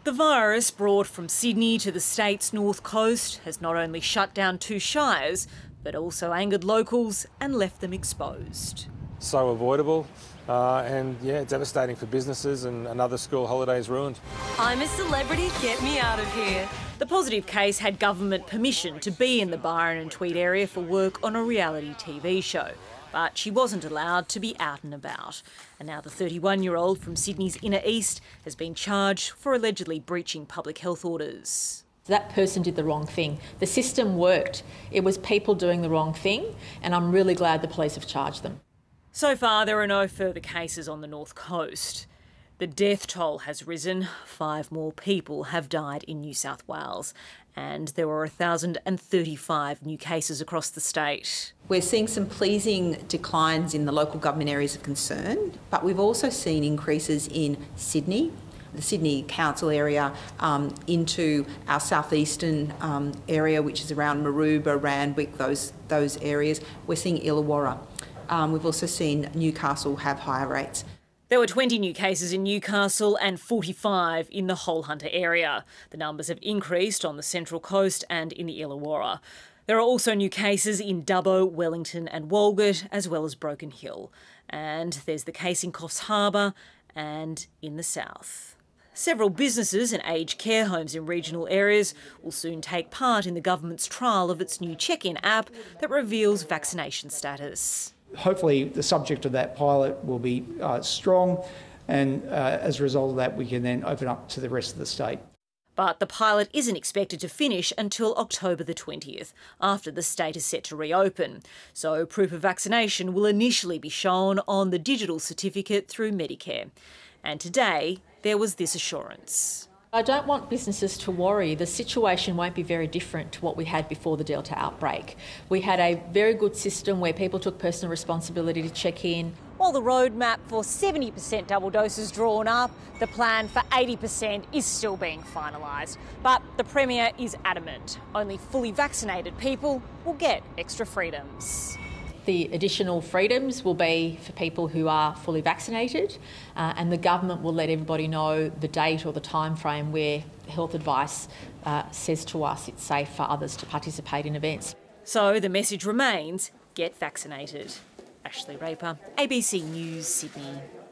The virus, brought from Sydney to the state's north coast, has not only shut down 2 shires, but also angered locals and left them exposed. So avoidable and, devastating for businesses, and another school holiday is ruined. I'm a celebrity, get me out of here. The positive case had government permission to be in the Byron and Tweed area for work on a reality TV show, but she wasn't allowed to be out and about. And now the 31-year-old from Sydney's inner east has been charged for allegedly breaching public health orders. That person did the wrong thing. The system worked. It was people doing the wrong thing, and I'm really glad the police have charged them. So far, there are no further cases on the north coast. The death toll has risen. 5 more people have died in New South Wales, and there were 1,035 new cases across the state. We're seeing some pleasing declines in the local government areas of concern, but we've also seen increases in Sydney, the Sydney Council area, into our southeastern area, which is around Maroubra, Randwick, those areas. We're seeing Illawarra. We've also seen Newcastle have higher rates. There were 20 new cases in Newcastle and 45 in the Whole Hunter area. The numbers have increased on the Central Coast and in the Illawarra. There are also new cases in Dubbo, Wellington and Walgett, as well as Broken Hill. And there's the case in Coffs Harbour and in the south. Several businesses and aged care homes in regional areas will soon take part in the government's trial of its new check-in app that reveals vaccination status. Hopefully the subject of that pilot will be strong, and as a result of that we can then open up to the rest of the state. But the pilot isn't expected to finish until October the 20th, after the state is set to reopen. So proof of vaccination will initially be shown on the digital certificate through Medicare. And today there was this assurance. I don't want businesses to worry. The situation won't be very different to what we had before the Delta outbreak. We had a very good system where people took personal responsibility to check in. While the roadmap for 70% double doses drawn up, the plan for 80% is still being finalised. But the Premier is adamant only fully vaccinated people will get extra freedoms. The additional freedoms will be for people who are fully vaccinated, and the government will let everybody know the date or the time frame where health advice says to us it's safe for others to participate in events. So the message remains, get vaccinated. Ashleigh Raper, ABC News, Sydney.